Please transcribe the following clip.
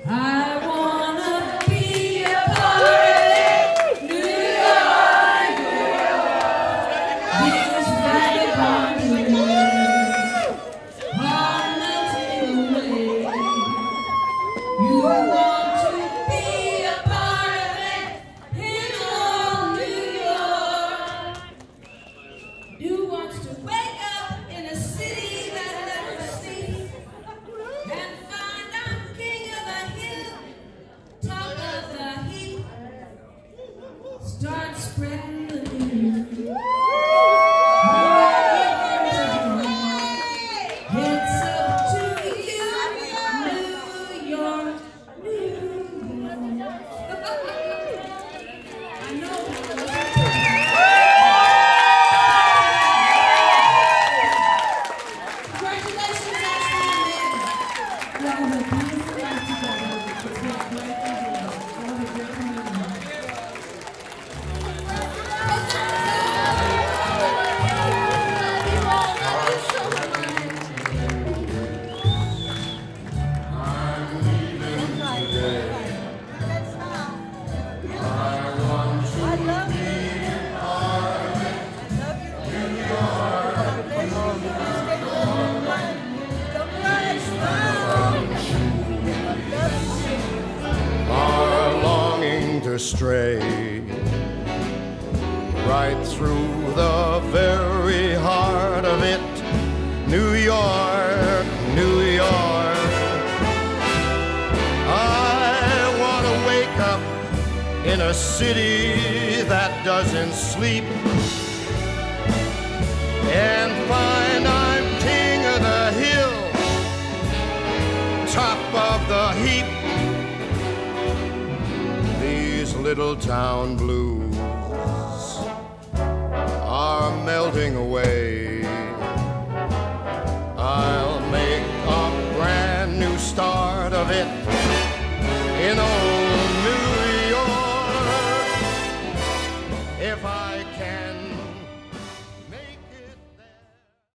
I wanna be a part of New York. This vagabond are melting away. You want to be a part of it in old New York. You want to wake up in a city that never sleeps and find I'm king of the hill, top of the heap. Start spreading the news. It's up to you, New York, New York. I know. Congratulations, Ashley. You have a beautiful life together. It's been a great evening. You have a great time. Are longing to stray right through the very heart of it, New York, New York. I want to wake up in a city that doesn't sleep and find I'm king of the hill, top of the heap. These little town blues are melting away.